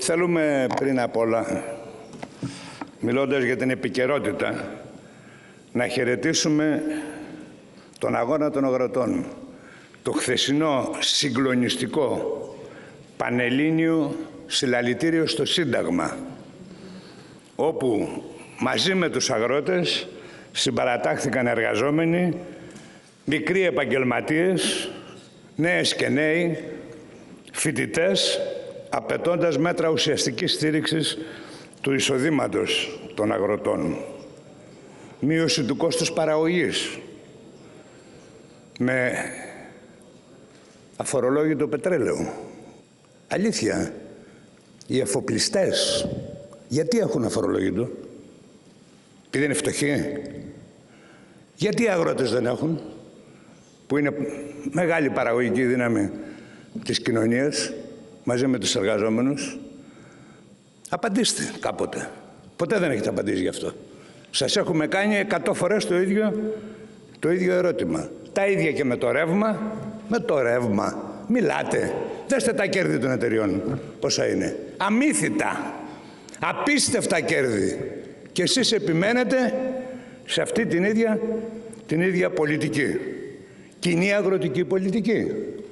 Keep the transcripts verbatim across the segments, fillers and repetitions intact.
Θέλουμε πριν απ' όλα, μιλώντας για την επικαιρότητα, να χαιρετήσουμε τον αγώνα των αγροτών, το χθεσινό συγκλονιστικό πανελλήνιο συλλαλητήριο στο Σύνταγμα, όπου μαζί με τους αγρότες συμπαρατάχθηκαν εργαζόμενοι, μικροί επαγγελματίες, νέες και νέοι, φοιτητές, απαιτώντας μέτρα ουσιαστικής στήριξης του εισοδήματος των αγροτών. Μείωση του κόστους παραγωγής με αφορολόγητο πετρέλαιο. Αλήθεια, οι εφοπλιστές γιατί έχουν αφορολόγητο? Επειδή είναι φτωχοί? Γιατί οι αγρότες δεν έχουν, που είναι μεγάλη παραγωγική δύναμη της κοινωνίας, μαζί με τους εργαζόμενους? Απαντήστε κάποτε. Ποτέ δεν έχετε απαντήσει γι' αυτό. Σας έχουμε κάνει εκατό φορές το ίδιο, το ίδιο ερώτημα. Τα ίδια και με το ρεύμα. Με το ρεύμα. Μιλάτε. Δέστε τα κέρδη των εταιριών. Πόσα είναι? Αμύθιτα. Απίστευτα κέρδη. Και εσείς επιμένετε σε αυτή την ίδια, την ίδια πολιτική. Κοινή αγροτική πολιτική.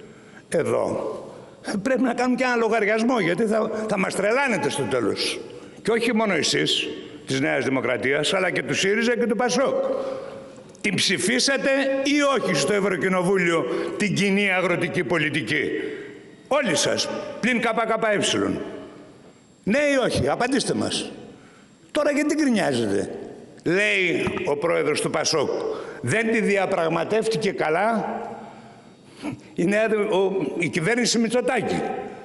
Εδώ πρέπει να κάνουμε και ένα λογαριασμό, γιατί θα, θα μας τρελάνετε στο τέλος. Και όχι μόνο εσείς της Νέας Δημοκρατίας, αλλά και του ΣΥΡΙΖΑ και του ΠΑΣΟΚ. Την ψηφίσατε ή όχι στο Ευρωκοινοβούλιο την κοινή αγροτική πολιτική? Όλοι σας, πλην ΚΚΕ. Ναι ή όχι? Απαντήστε μας. Τώρα γιατί γκρινιάζετε? Λέει ο πρόεδρος του ΠΑΣΟΚ, δεν τη διαπραγματεύτηκε καλά η, νέα, ο, η κυβέρνηση Μητσοτάκη,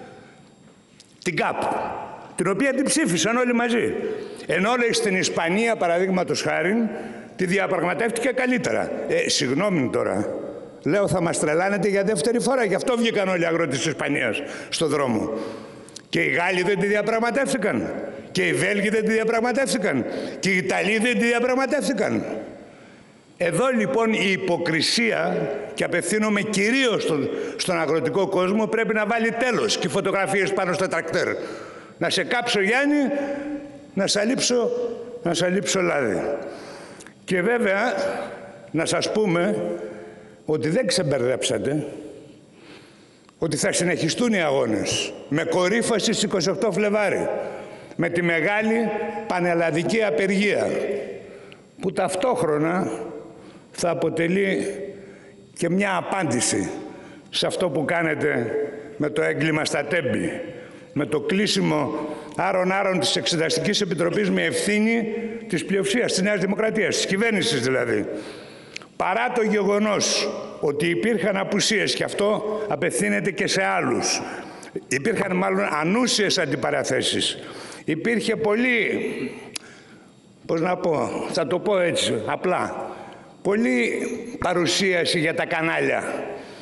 την ΚΑΠ, την οποία την ψήφισαν όλοι μαζί. Ενώ λέει στην Ισπανία, παραδείγματος χάριν, τη διαπραγματεύτηκε καλύτερα. Ε, συγγνώμη τώρα. Λέω, θα μας τρελάνετε για δεύτερη φορά. Γι' αυτό βγήκαν όλοι οι αγρότες της Ισπανίας στο δρόμο. Και οι Γάλλοι δεν τη διαπραγματεύτηκαν. Και οι Βέλγοι δεν τη διαπραγματεύτηκαν. Και οι Ιταλοί δεν τη διαπραγματεύτηκαν. Εδώ λοιπόν η υποκρισία, και απευθύνομαι κυρίως στον, στον αγροτικό κόσμο, πρέπει να βάλει τέλος. Και οι φωτογραφίες πάνω στα τρακτέρ. Να σε κάψω, Γιάννη, να σ' αλείψω, να σ' αλείψω λάδι. Και βέβαια να σας πούμε ότι δεν ξεμπερδέψατε, ότι θα συνεχιστούν οι αγώνες με κορύφωση στις είκοσι οκτώ Φλεβάρι, με τη μεγάλη πανελλαδική απεργία, που ταυτόχρονα θα αποτελεί και μια απάντηση σε αυτό που κάνετε με το έγκλημα στα Τέμπη, με το κλείσιμο άρων-άρων της Εξεταστικής Επιτροπής με ευθύνη της πλειοψηφίας της Νέας Δημοκρατίας, της κυβέρνησης δηλαδή. Παρά το γεγονός ότι υπήρχαν απουσίες, και αυτό απευθύνεται και σε άλλους, υπήρχαν μάλλον ανούσιες αντιπαραθέσεις, υπήρχε πολύ, πώς να πω, θα το πω έτσι απλά, πολύ παρουσίαση για τα κανάλια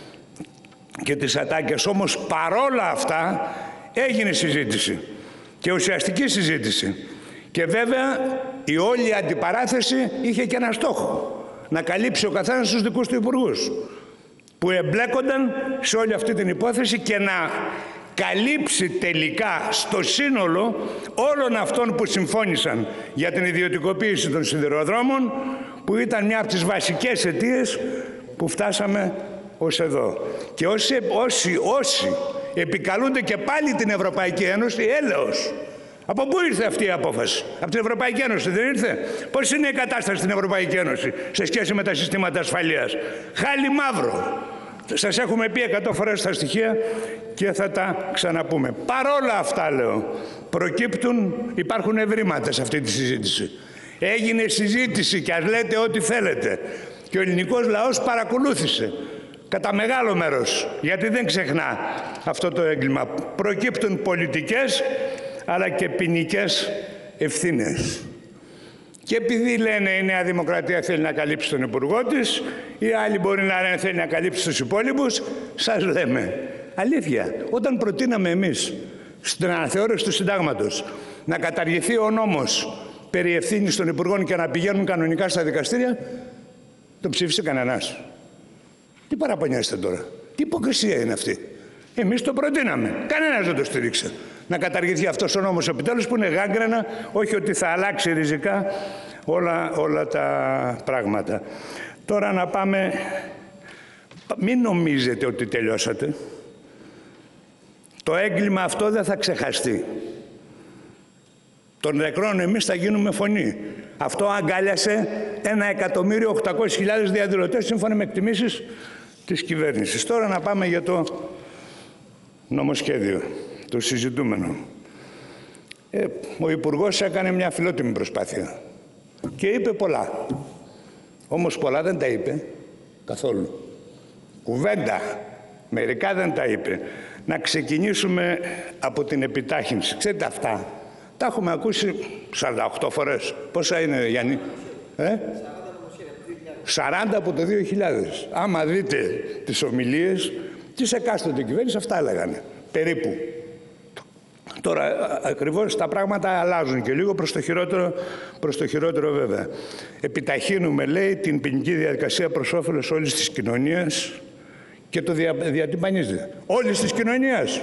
και τις ατάκες, όμως παρόλα αυτά έγινε συζήτηση και ουσιαστική συζήτηση. Και βέβαια η όλη αντιπαράθεση είχε και ένα στόχο, να καλύψει ο καθένας τους δικούς του υπουργούς που εμπλέκονταν σε όλη αυτή την υπόθεση και να καλύψει τελικά στο σύνολο όλων αυτών που συμφώνησαν για την ιδιωτικοποίηση των σιδηροδρόμων, που ήταν μια από τις βασικές αιτίες που φτάσαμε ως εδώ. Και όσοι, όσοι, όσοι επικαλούνται και πάλι την Ευρωπαϊκή Ένωση, έλεος. Από πού ήρθε αυτή η απόφαση? Από την Ευρωπαϊκή Ένωση δεν ήρθε? Πώς είναι η κατάσταση στην Ευρωπαϊκή Ένωση σε σχέση με τα συστήματα ασφαλείας? Χάλι μαύρο. Σας έχουμε πει εκατό φορές τα στοιχεία και θα τα ξαναπούμε. Παρόλα αυτά, λέω, προκύπτουν, υπάρχουν ευρήματα σε αυτή τη συζήτηση. Έγινε συζήτηση και ας λέτε ό,τι θέλετε. Και ο ελληνικός λαός παρακολούθησε κατά μεγάλο μέρος, γιατί δεν ξεχνά αυτό το έγκλημα. Προκύπτουν πολιτικές αλλά και ποινικές ευθύνες. Και επειδή λένε η Νέα Δημοκρατία θέλει να καλύψει τον υπουργό της, οι άλλοι μπορεί να λένε θέλει να καλύψει τους υπόλοιπους, σας λέμε αλήθεια. Όταν προτείναμε εμείς στην αναθεώρηση του συντάγματος να καταργηθεί ο νόμος περί ευθύνης των υπουργών και να πηγαίνουν κανονικά στα δικαστήρια, τον ψήφισε κανένας. Τι παραπονιέστε τώρα? Τι υποκρισία είναι αυτή? Εμείς το προτείναμε. Κανένας δεν το στήριξε. Να καταργηθεί αυτός ο νόμος επιτέλους που είναι γάγκρενα, όχι ότι θα αλλάξει ριζικά όλα, όλα τα πράγματα. Τώρα να πάμε, μην νομίζετε ότι τελειώσατε. Το έγκλημα αυτό δεν θα ξεχαστεί. Των νεκρών εμείς θα γίνουμε φωνή. Αυτό αγκάλιασε ένα εκατομμύριο οκτακόσιες χιλιάδες διαδηλωτές σύμφωνα με εκτιμήσεις της κυβέρνησης. Τώρα να πάμε για το νομοσχέδιο, το συζητούμενο. Ε, ο Υπουργός έκανε μια φιλότιμη προσπάθεια και είπε πολλά. Όμως πολλά δεν τα είπε καθόλου. Κουβέντα, μερικά δεν τα είπε. Να ξεκινήσουμε από την επιτάχυνση. Ξέρετε αυτά, τα έχουμε ακούσει σαράντα οκτώ φορές. Πόσα είναι, Γιάννη? Ε? σαράντα από το δύο χιλιάδες. Άμα δείτε τις ομιλίες της εκάστοτε κυβέρνησης, αυτά έλεγανε. Περίπου. Τώρα ακριβώς τα πράγματα αλλάζουν και λίγο προς το χειρότερο, προς το χειρότερο βέβαια. Επιταχύνουμε, λέει, την ποινική διαδικασία προς όφελος όλης της κοινωνίας και το δια, διατυμπανίζεται. Όλης της κοινωνίας.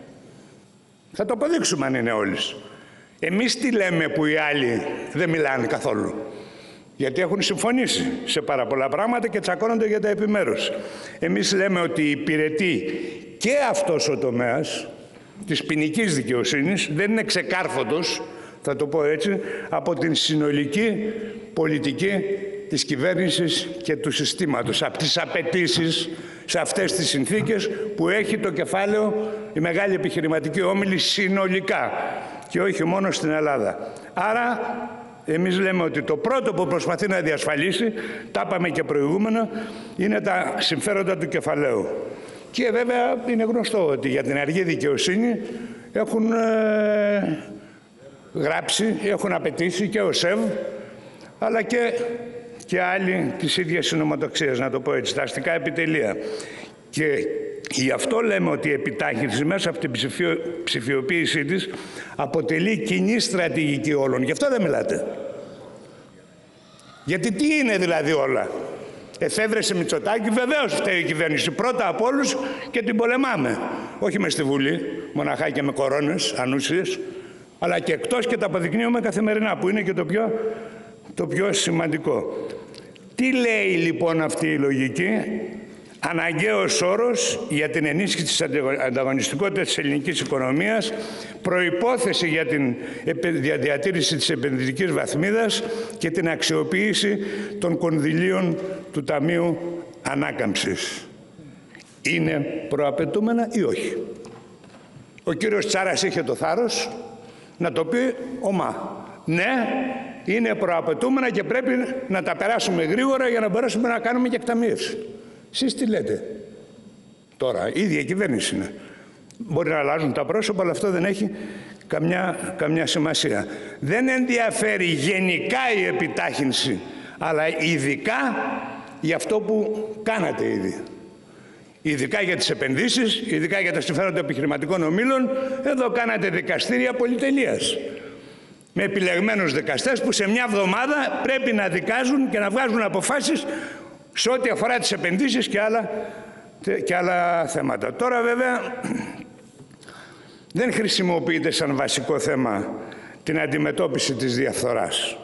Θα το αποδείξουμε αν είναι όλης. Εμείς τι λέμε που οι άλλοι δεν μιλάνε καθόλου? Γιατί έχουν συμφωνήσει σε πάρα πολλά πράγματα και τσακώνονται για τα επιμέρους. Εμείς λέμε ότι υπηρετεί και αυτός ο τομέας της ποινικής δικαιοσύνης, δεν είναι ξεκάρφωτος, θα το πω έτσι, από την συνολική πολιτική της κυβέρνησης και του συστήματος, από τις απαιτήσεις σε αυτές τις συνθήκες που έχει το κεφάλαιο η μεγάλη επιχειρηματική όμιλη συνολικά και όχι μόνο στην Ελλάδα. Άρα εμείς λέμε ότι το πρώτο που προσπαθεί να διασφαλίσει, τα είπαμε και προηγούμενα, είναι τα συμφέροντα του κεφαλαίου. Και βέβαια είναι γνωστό ότι για την αργή δικαιοσύνη έχουν ε, γράψει, έχουν απαιτήσει και ο ΣΕΒ, αλλά και, και άλλοι της ίδιας συνωματοξίας, να το πω έτσι, τα αστικά επιτελεία. Και γι' αυτό λέμε ότι η επιτάχυνση μέσα από την ψηφιο, ψηφιοποίησή της αποτελεί κοινή στρατηγική όλων. Γι' αυτό δεν μιλάτε. Γιατί τι είναι δηλαδή όλα? Εφεύρεσε Μητσοτάκη, βεβαίως φταίει η κυβέρνηση πρώτα από όλους και την πολεμάμε. Όχι μες στη Βουλή, μοναχά και με κορώνες ανούσιες, αλλά και εκτός και τα αποδεικνύουμε καθημερινά, που είναι και το πιο, το πιο σημαντικό. Τι λέει λοιπόν αυτή η λογική? Αναγκαίος όρος για την ενίσχυση της ανταγωνιστικότητας της ελληνικής οικονομίας, προϋπόθεση για την διατήρηση της επενδυτικής βαθμίδας και την αξιοποίηση των κονδυλίων του Ταμείου Ανάκαμψης. Είναι προαπαιτούμενα ή όχι? Ο κύριος Τσάρας είχε το θάρρος να το πει ομά. Ναι, είναι προαπαιτούμενα και πρέπει να τα περάσουμε γρήγορα για να μπορέσουμε να κάνουμε και εκταμείευση. Εσείς τι λέτε? Τώρα, η ίδια κυβέρνηση είναι. Μπορεί να αλλάζουν τα πρόσωπα, αλλά αυτό δεν έχει καμιά, καμιά σημασία. Δεν ενδιαφέρει γενικά η επιτάχυνση, αλλά ειδικά για αυτό που κάνατε ήδη. Ειδικά για τις επενδύσεις, ειδικά για τα συμφέροντα επιχειρηματικών ομίλων, εδώ κάνατε δικαστήρια πολυτελείας. Με επιλεγμένους δικαστές που σε μια εβδομάδα πρέπει να δικάζουν και να βγάζουν αποφάσεις σε ό,τι αφορά τις επενδύσεις και άλλα, και άλλα θέματα. Τώρα βέβαια δεν χρησιμοποιείται σαν βασικό θέμα την αντιμετώπιση της διαφθοράς,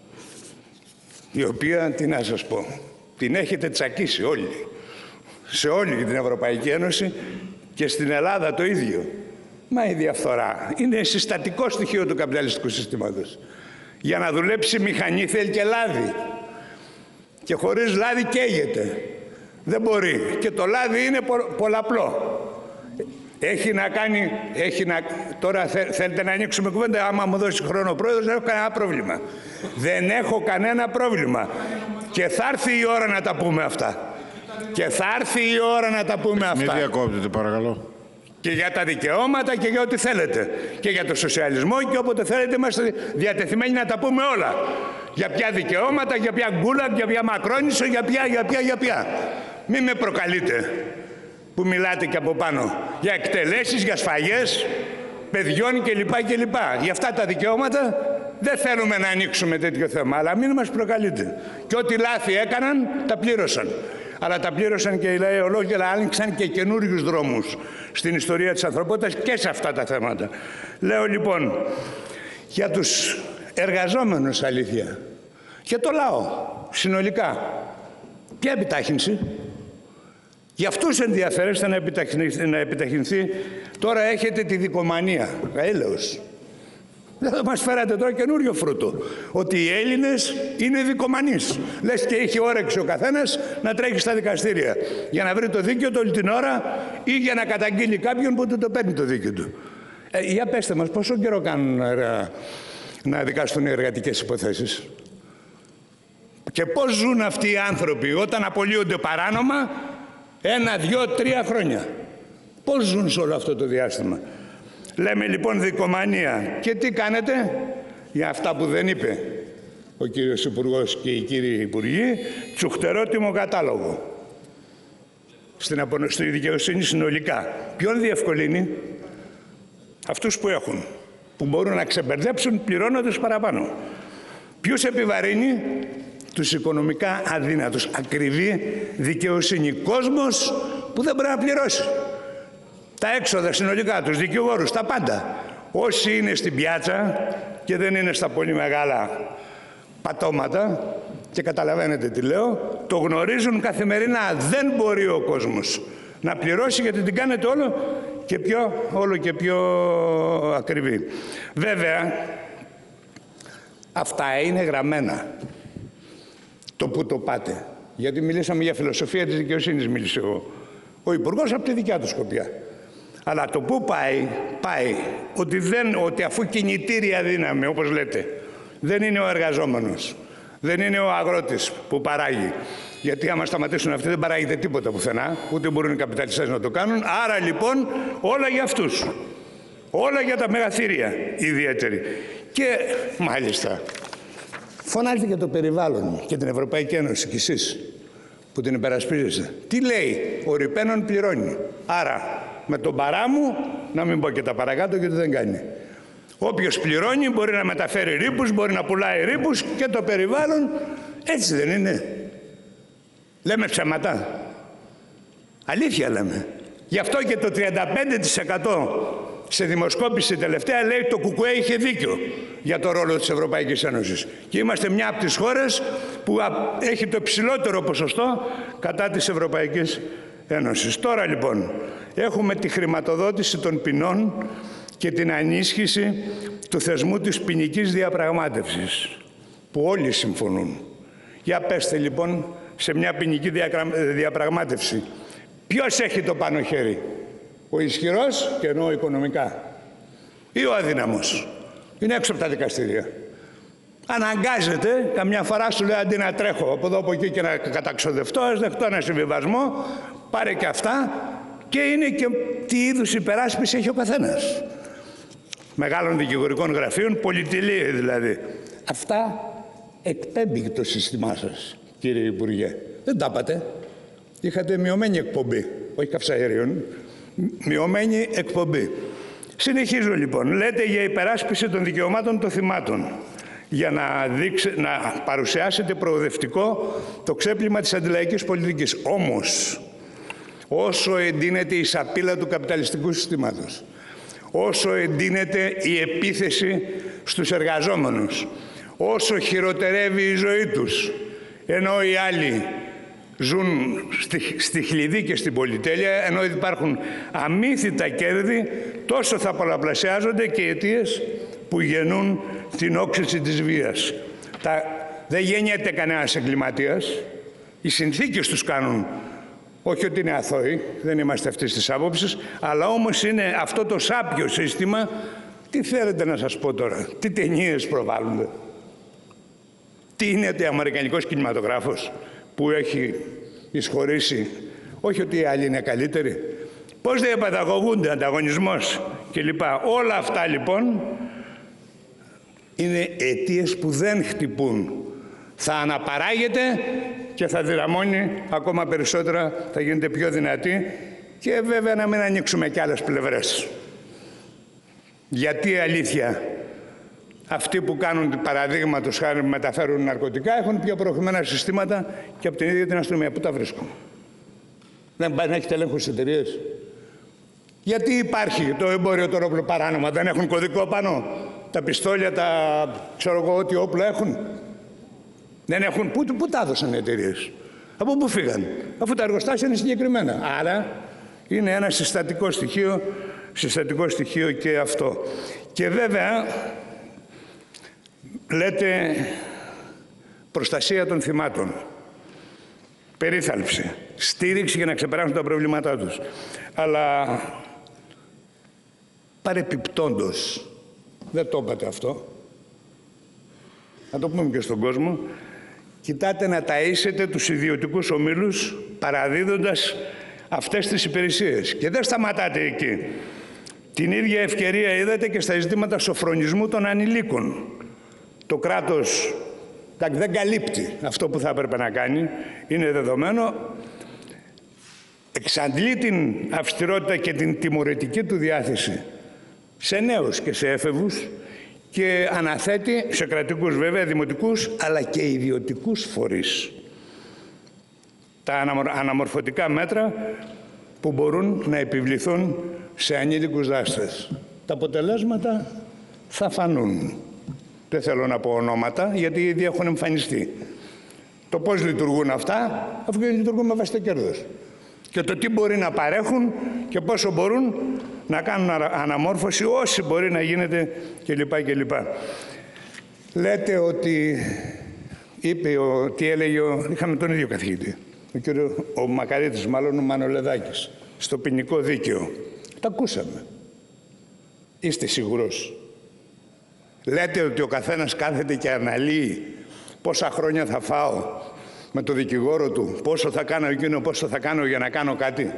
η οποία, τι να σας πω, την έχετε τσακίσει όλοι, σε όλη την Ευρωπαϊκή Ένωση και στην Ελλάδα το ίδιο. Μα η διαφθορά είναι συστατικό στοιχείο του καπιταλιστικού συστήματος. Για να δουλέψει η μηχανή θέλει και λάδι. Και χωρίς λάδι καίγεται. Δεν μπορεί. Και το λάδι είναι πολλαπλό. Έχει να κάνει... Έχει να... Τώρα θέλετε να ανοίξουμε κουβέντα? Άμα μου δώσει χρόνο ο πρόεδρος, δεν έχω κανένα πρόβλημα. Δεν έχω κανένα πρόβλημα. Και θα έρθει η ώρα να τα πούμε αυτά. Και θα έρθει η ώρα να τα πούμε αυτά. Μην διακόπτετε παρακαλώ. Και για τα δικαιώματα και για ό,τι θέλετε. Και για το σοσιαλισμό και όποτε θέλετε είμαστε διατεθειμένοι να τα πούμε όλα. Για ποια δικαιώματα, για ποια γκούλα, για ποια Μακρόνισσο, για ποια, για ποια, για ποια. Μην με προκαλείτε που μιλάτε και από πάνω. Για εκτελέσεις, για σφαγές παιδιών κλπ. κλπ. Για αυτά τα δικαιώματα δεν θέλουμε να ανοίξουμε τέτοιο θέμα. Αλλά μην μας προκαλείτε. Και ό,τι λάθη έκαναν τα πλήρωσαν. Αλλά τα πλήρωσαν και οι λαοί ολόκληρα, άνοιξαν και καινούριους δρόμους στην ιστορία της ανθρωπότητας και σε αυτά τα θέματα. Λέω λοιπόν, για τους εργαζόμενους αλήθεια, και το λαό συνολικά, ποια επιτάχυνση? Για αυτούς ενδιαφέρεστε να επιταχυνθεί, να επιταχυνθεί. Τώρα έχετε τη δικομανία, έλεος. Δεν θα μας φέρατε τώρα καινούριο φρούτο, ότι οι Έλληνες είναι δικομανείς. Λες και είχε όρεξη ο καθένας να τρέχει στα δικαστήρια για να βρει το δίκαιο του όλη την ώρα ή για να καταγγείλει κάποιον που του το παίρνει το δίκαιο του. Ε, για πέστε μας, πόσο καιρό κάνουν να, να δικαστούν οι εργατικές υποθέσεις? Και πώς ζουν αυτοί οι άνθρωποι όταν απολύονται παράνομα ένα, δυο, τρία χρόνια? Πώς ζουν σε όλο αυτό το διάστημα? Λέμε λοιπόν δικομανία. Και τι κάνετε για αυτά που δεν είπε ο κύριος Υπουργός και οι κύριοι Υπουργοί? Τσουχτερότιμο κατάλογο στην απο... στη δικαιοσύνη συνολικά. Ποιον διευκολύνει? Αυτούς που έχουν, που μπορούν να ξεμπερδέψουν πληρώνοντας παραπάνω. Ποιους επιβαρύνει? Τους οικονομικά αδύνατους. Ακριβή δικαιοσύνη. Κόσμος που δεν μπορεί να πληρώσει τα έξοδα συνολικά, τους δικηγόρους, τα πάντα. Όσοι είναι στην πιάτσα και δεν είναι στα πολύ μεγάλα πατώματα, και καταλαβαίνετε τι λέω, το γνωρίζουν καθημερινά. Δεν μπορεί ο κόσμος να πληρώσει, γιατί την κάνετε όλο και πιο, όλο και πιο ακριβή. Βέβαια, αυτά είναι γραμμένα. Το που το πάτε. Γιατί μιλήσαμε για φιλοσοφία της δικαιοσύνης, μίλησε εγώ. Ο Υπουργός από τη δικιά του σκοπιά. Αλλά το πού πάει, πάει ότι, δεν, ότι αφού κινητήρια δύναμη, όπως λέτε, δεν είναι ο εργαζόμενος, δεν είναι ο αγρότης που παράγει. Γιατί άμα σταματήσουν αυτοί δεν παράγεται τίποτα πουθενά, ούτε μπορούν οι καπιταλιστές να το κάνουν. Άρα λοιπόν όλα για αυτούς. Όλα για τα μεγαθύρια ιδιαίτερη. Και μάλιστα φωνάζετε για το περιβάλλον και την Ευρωπαϊκή Ένωση κι εσείς που την υπερασπίζεστε. Τι λέει? Ο ρηπαίνων πληρώνει. Άρα με τον παράμου, να μην πω και τα παρακάτω γιατί δεν κάνει. Όποιος πληρώνει μπορεί να μεταφέρει ρήπους, μπορεί να πουλάει ρήπους και το περιβάλλον. Έτσι δεν είναι? Λέμε ψέματα? Αλήθεια λέμε. Γι' αυτό και το τριάντα πέντε τοις εκατό σε δημοσκόπηση τελευταία λέει το ΚΚΕ είχε δίκιο για το ρόλο της Ευρωπαϊκής Ένωσης. Και είμαστε μια από τις χώρες που έχει το υψηλότερο ποσοστό κατά της Ευρωπαϊκής Ένωσης. Τώρα λοιπόν έχουμε τη χρηματοδότηση των ποινών και την ανίσχυση του θεσμού της ποινικής διαπραγμάτευσης, που όλοι συμφωνούν. Για πέστε λοιπόν, σε μια ποινική διαπραγμάτευση, ποιος έχει το πάνω χέρι? Ο ισχυρός, και εννοώ οικονομικά, ή ο αδύναμος? Είναι έξω από τα δικαστήρια. Αναγκάζεται, καμιά φορά σου λέει αντί να τρέχω από εδώ από εκεί και να καταξοδευτώ, ας δεχτώ ένα συμβιβασμό, πάρε και αυτά, και είναι και τι είδους υπεράσπιση έχει ο καθένας. Μεγάλων δικηγορικών γραφείων, πολυτελεία δηλαδή. Αυτά εκπέμπει το σύστημά σας, κύριε Υπουργέ. Δεν τα είπατε. Είχατε μειωμένη εκπομπή, όχι καυσαέριων, μειωμένη εκπομπή. Συνεχίζω λοιπόν. Λέτε για υπεράσπιση των δικαιωμάτων των θυμάτων, για να, δείξε, να παρουσιάσετε προοδευτικό το ξέπλυμα της αντιλαϊκής πολιτικής. Όμως, όσο εντείνεται η σαπίλα του καπιταλιστικού συστήματος, όσο εντείνεται η επίθεση στους εργαζόμενους, όσο χειροτερεύει η ζωή τους, ενώ οι άλλοι ζουν στη, στη χλειδί και στην πολυτέλεια, ενώ υπάρχουν αμύθιτα κέρδη, τόσο θα πολλαπλασιάζονται και οι αιτίες που γεννούν την όξυση της βίας. Τα, δεν γεννιέται κανένας εγκληματίας, οι συνθήκες τους κάνουν. Όχι ότι είναι αθώοι, δεν είμαστε αυτής της άποψης, αλλά όμως είναι αυτό το σάπιο σύστημα. Τι θέλετε να σας πω τώρα, τι ταινίες προβάλλονται? Τι είναι ο αμερικανικός κινηματογράφος που έχει εισχωρήσει? Όχι ότι οι άλλοι είναι καλύτεροι. Πώς διαπαιδαγωγούνται, ανταγωνισμός κλπ. Όλα αυτά λοιπόν είναι αιτίες που δεν χτυπούν. Θα αναπαράγεται και θα δυναμώνει ακόμα περισσότερα, θα γίνεται πιο δυνατή, και βέβαια να μην ανοίξουμε κι άλλες πλευρές. Γιατί αλήθεια αυτοί που κάνουν παραδείγματος χάρη μεταφέρουν ναρκωτικά έχουν πιο προχωρημένα συστήματα και από την ίδια την αστυνομία. Πού τα βρίσκουν? Δεν πάνε να έχετε έλεγχο στις εταιρείες. Γιατί υπάρχει το εμπόριο των όπλων παράνομα, δεν έχουν κωδικό πάνω. Τα πιστόλια, τα ξέρω εγώ, ό,τι όπλα έχουν. Δεν έχουν. Πού, πού τα έδωσαν οι εταιρείες. Από πού φύγαν. Αφού τα εργοστάσια είναι συγκεκριμένα. Άρα είναι ένα συστατικό στοιχείο, συστατικό στοιχείο και αυτό. Και βέβαια λέτε προστασία των θυμάτων. Περίθαλψη. Στήριξη για να ξεπεράσουν τα προβλήματά τους. Αλλά παρεπιπτόντος, δεν το είπατε αυτό, να το πούμε και στον κόσμο, κοιτάτε να ταΐσετε τους ιδιωτικούς ομίλους παραδίδοντας αυτές τις υπηρεσίες. Και δεν σταματάτε εκεί. Την ίδια ευκαιρία είδατε και στα ζητήματα σοφρονισμού των ανηλίκων. Το κράτος δεν καλύπτει αυτό που θα έπρεπε να κάνει, είναι δεδομένο. Εξαντλεί την αυστηρότητα και την τιμωρητική του διάθεση σε νέους και σε έφηβους και αναθέτει σε κρατικούς βέβαια, δημοτικούς, αλλά και ιδιωτικούς φορείς τα αναμορφωτικά μέτρα που μπορούν να επιβληθούν σε ανήλικους δράστες. Τα αποτελέσματα θα φανούν. Δεν θέλω να πω ονόματα, γιατί ήδη έχουν εμφανιστεί. Το πώς λειτουργούν αυτά, αφού λειτουργούν με βάση το κέρδος. Και το τι μπορεί να παρέχουν και πόσο μπορούν να κάνουν αναμόρφωση, όσοι μπορεί να γίνεται κλπ. κλπ. Λέτε ότι, είπε, ο, τι έλεγε, ο, είχαμε τον ίδιο καθηγητή, ο, κύριο, ο Μακαρίτης, μάλλον ο Μανολεδάκης, στο ποινικό δίκαιο. Τα ακούσαμε. Είστε σίγουρος? Λέτε ότι ο καθένας κάθεται και αναλύει πόσα χρόνια θα φάω με το δικηγόρο του, πόσο θα κάνω εκείνο, πόσο θα κάνω για να κάνω κάτι.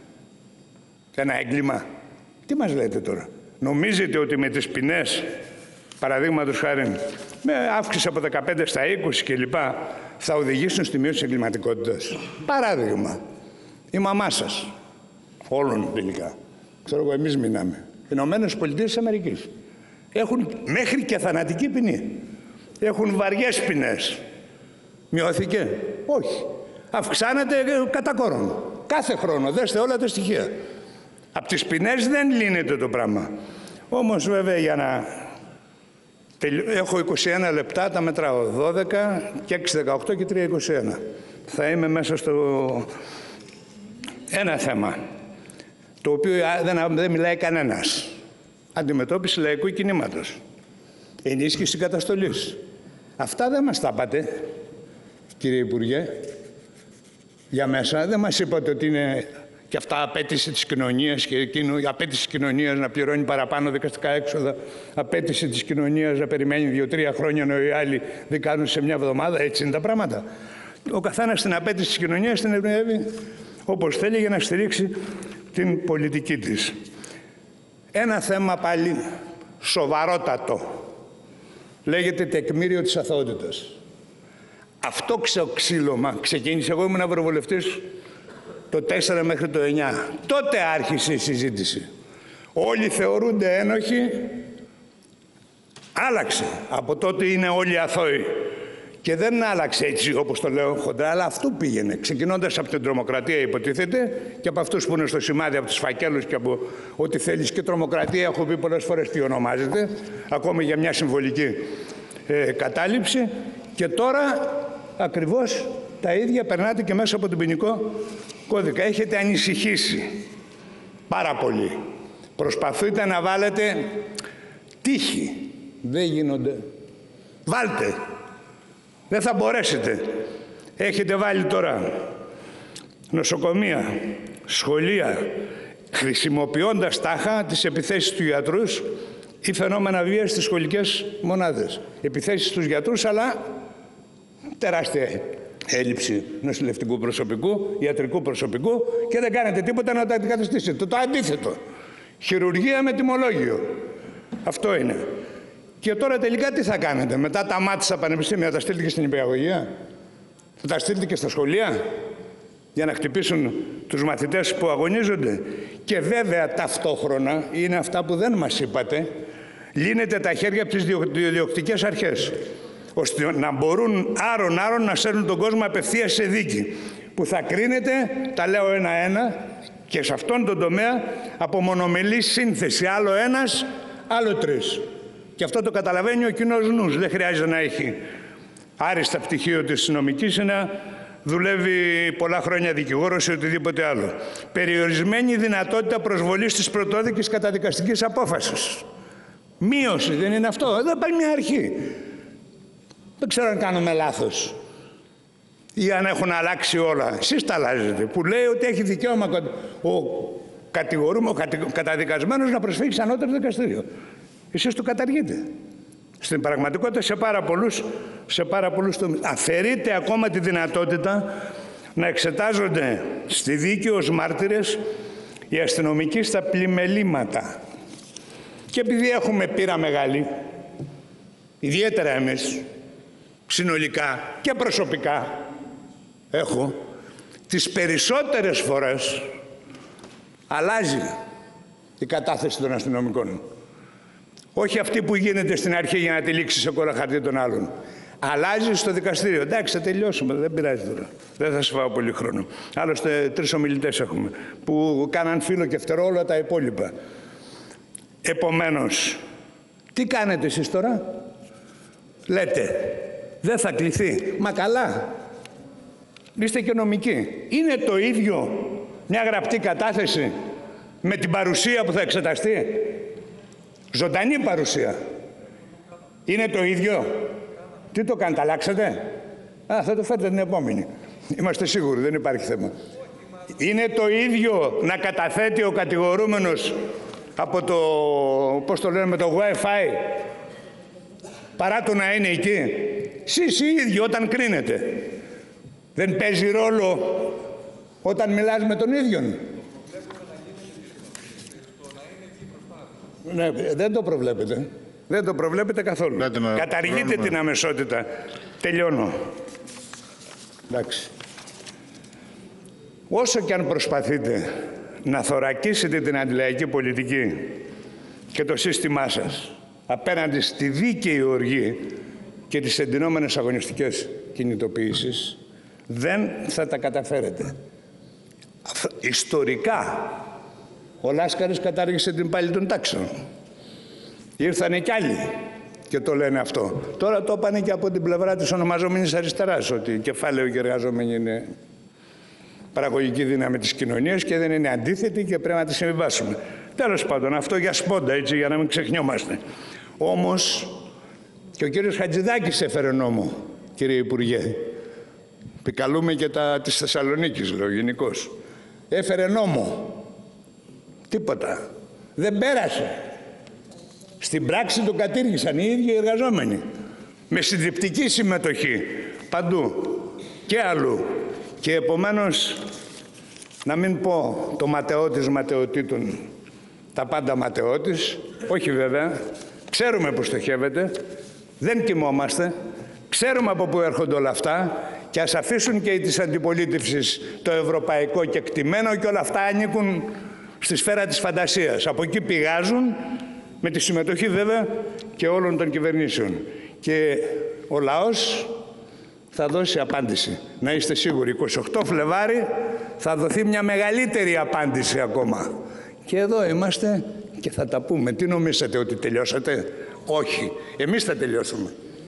Ένα έγκλημα. Τι μας λέτε τώρα? Νομίζετε ότι με τις ποινές, παραδείγματος χάρη, με αύξηση από δεκαπέντε στα είκοσι κλπ, θα οδηγήσουν στη μείωση της εγκληματικότητας? Παράδειγμα, η μαμά σας, όλων τελικά, ξέρω εγώ, εμείς μιλάμε, Ηνωμένες Πολιτείες της Αμερικής, έχουν μέχρι και θανατική ποινή. Έχουν βαριές ποινές. Μειώθηκε? Όχι. Αυξάνεται κατά κόρον. Κάθε χρόνο. Δέστε όλα τα στοιχεία. Από τις ποινές δεν λύνεται το πράγμα. Όμως βέβαια για να... Έχω είκοσι ένα λεπτά, τα μετράω. δώδεκα και έξι δεκαοκτώ και τρία είκοσι ένα. Θα είμαι μέσα στο... Ένα θέμα, το οποίο δεν, δεν μιλάει κανένας. Αντιμετώπιση λαϊκού κινήματος. Ενίσχυση καταστολής. Αυτά δεν μας τα πάτε, κύριε Υπουργέ. Για μέσα δεν μας είπατε ότι είναι και αυτά απέτηση της κοινωνίας και εκείνο, η απέτηση της κοινωνίας να πληρώνει παραπάνω δικαστικά έξοδα, απέτηση της κοινωνίας να περιμένει δύο-τρία χρόνια ενώ οι άλλοι δικάζουν σε μια εβδομάδα. Έτσι είναι τα πράγματα. Ο καθένας την απέτηση της κοινωνίας την ερμηνεύει όπως θέλει για να στηρίξει την πολιτική της. Ένα θέμα πάλι σοβαρότατο. Λέγεται τεκμήριο της αθωότητας. Αυτό ξεοξύλωμα ξεκίνησε, εγώ ήμουν ευρωβουλευτής το τέσσερα μέχρι το εννιά. Τότε άρχισε η συζήτηση. Όλοι θεωρούνται ένοχοι. Άλλαξε. Από τότε είναι όλοι αθώοι. Και δεν άλλαξε έτσι όπως το λέω χοντρά, αλλά αυτού πήγαινε. Ξεκινώντας από την τρομοκρατία υποτίθεται και από αυτούς που είναι στο σημάδι, από τους φακέλους και από ό,τι θέλεις. Και τρομοκρατία έχω πει πολλές φορές τι ονομάζεται, ακόμη για μια συμβολική ε, κατάληψη. Και τώρα ακριβώς τα ίδια περνάτε και μέσα από τον ποινικό κώδικα. Έχετε ανησυχήσει πάρα πολύ. Προσπαθείτε να βάλετε τύχη. Δεν γίνονται. Βάλτε. Δεν θα μπορέσετε. Έχετε βάλει τώρα νοσοκομεία, σχολεία, χρησιμοποιώντας τάχα τις επιθέσεις του γιατρούς ή φαινόμενα βίας στις σχολικές μονάδες. Επιθέσεις στους γιατρούς, αλλά τεράστια έλλειψη νοσηλευτικού προσωπικού, ιατρικού προσωπικού και δεν κάνετε τίποτα να τα αντικαταστήσετε. Το, το αντίθετο. Χειρουργία με τιμολόγιο. Αυτό είναι. Και τώρα τελικά τι θα κάνετε? Μετά τα μάτια στα πανεπιστήμια θα τα στείλετε και στην υπηαγωγία? Θα τα στείλετε και στα σχολεία? Για να χτυπήσουν τους μαθητές που αγωνίζονται? Και βέβαια ταυτόχρονα είναι αυτά που δεν μας είπατε. Λύνετε τα χέρια από τις διοκτικές αρχές, ώστε να μπορούν άρον-άρον να στέλνουν τον κόσμο απευθείας σε δίκη. που θα κρίνεται, τα λέω ένα-ένα, και σε αυτόν τον τομέα από μονομελή σύνθεση. Άλλο ένας, άλλο τρεις. Και αυτό το καταλαβαίνει ο κοινός νους. Δεν χρειάζεται να έχει άριστα πτυχίο της νομικής ή να δουλεύει πολλά χρόνια δικηγόρος ή οτιδήποτε άλλο. Περιορισμένη δυνατότητα προσβολής της πρωτόδικης καταδικαστικής απόφασης. Μείωση, δεν είναι αυτό? Εδώ υπάρχει μια αρχή. Δεν ξέρω αν κάνουμε λάθος ή αν έχουν αλλάξει όλα. Εσείς τα αλλάζετε. Που λέει ότι έχει δικαίωμα ο κατηγορούμενος, ο καταδικασμένος να προσφύγει σε ανώτερο δικαστήριο. Εσείς το καταργείτε. Στην πραγματικότητα σε πάρα πολλούς, σε πάρα πολλούς τομείς. Αφαιρείται ακόμα τη δυνατότητα να εξετάζονται στη δίκη ως μάρτυρες οι αστυνομικοί στα πλημελήματα. Και επειδή έχουμε πείρα μεγάλη, ιδιαίτερα εμείς, συνολικά και προσωπικά, έχω, τις περισσότερες φορές αλλάζει η κατάθεση των αστυνομικών. Όχι αυτή που γίνεται στην αρχή για να τυλίξει σε κόλλα χαρτί των άλλων. Αλλάζει στο δικαστήριο. Εντάξει, θα τελειώσουμε, δεν πειράζει τώρα. Δεν θα σου φάω πολύ χρόνο. Άλλωστε, τρεις ομιλητές έχουμε που κάναν φύλλο και φτερό όλα τα υπόλοιπα. Επομένως, τι κάνετε εσείς τώρα? Λέτε, δεν θα κληθεί. Μα καλά. Είστε και νομικοί. Είναι το ίδιο μια γραπτή κατάθεση με την παρουσία που θα εξεταστεί? Ζωντανή παρουσία. Είναι το ίδιο? Τι το κάνετε, αλλάξατε? Α, θα το φέρετε την επόμενη. Είμαστε σίγουροι, δεν υπάρχει θέμα. Είναι το ίδιο να καταθέτει ο κατηγορούμενος από το, πώς το λένε, με το Wi-Fi, παρά το να είναι εκεί? Εσείς οι ίδιοι όταν κρίνετε. Δεν παίζει ρόλο όταν μιλάς με τον ίδιον? Ναι, δεν το προβλέπετε. Δεν το προβλέπετε καθόλου. Καταργείτε την αμεσότητα. Τελειώνω. Εντάξει. Όσο και αν προσπαθείτε να θωρακίσετε την αντιλαϊκή πολιτική και το σύστημά σας απέναντι στη δίκαιη οργή και τις εντυνόμενες αγωνιστικές κινητοποιήσεις, δεν θα τα καταφέρετε. Ιστορικά, ο Λάσκαρης κατάργησε την πάλη των τάξεων. Ήρθανε κι άλλοι και το λένε αυτό. Τώρα το είπανε και από την πλευρά της ονομαζόμενης αριστεράς, ότι κεφάλαιο και εργαζόμενοι είναι παραγωγική δύναμη της κοινωνίας και δεν είναι αντίθετη και πρέπει να τη συμβιβάσουμε. Τέλος πάντων, αυτό για σπόντα, έτσι, για να μην ξεχνιόμαστε. Όμως και ο κύριος Χατζηδάκης έφερε νόμο, κύριε Υπουργέ. Επικαλούμε και τα της Θεσσαλονίκης, λέω γενικώς. Έφερε νόμο. Τίποτα. Δεν πέρασε. Στην πράξη το κατήργησαν οι ίδιοι οι εργαζόμενοι. Με συντριπτική συμμετοχή. Παντού. Και αλλού. Και επομένως, να μην πω το ματαιώτης ματαιωτήτων, τα πάντα ματαιώτης. Όχι βέβαια. Ξέρουμε που στοχεύεται. Δεν κοιμόμαστε. Ξέρουμε από πού έρχονται όλα αυτά. Και ας αφήσουν και οι της αντιπολίτευσης το ευρωπαϊκό κεκτημένο και όλα αυτά ανήκουν στη σφαίρα της φαντασίας. Από εκεί πηγάζουν, με τη συμμετοχή βέβαια και όλων των κυβερνήσεων. Και ο λαός θα δώσει απάντηση. Να είστε σίγουροι, εικοστή ογδόη Φλεβάρη θα δοθεί μια μεγαλύτερη απάντηση ακόμα. Και εδώ είμαστε και θα τα πούμε. Τι νομίσατε, ότι τελειώσατε? Όχι. Εμείς θα τελειώσουμε.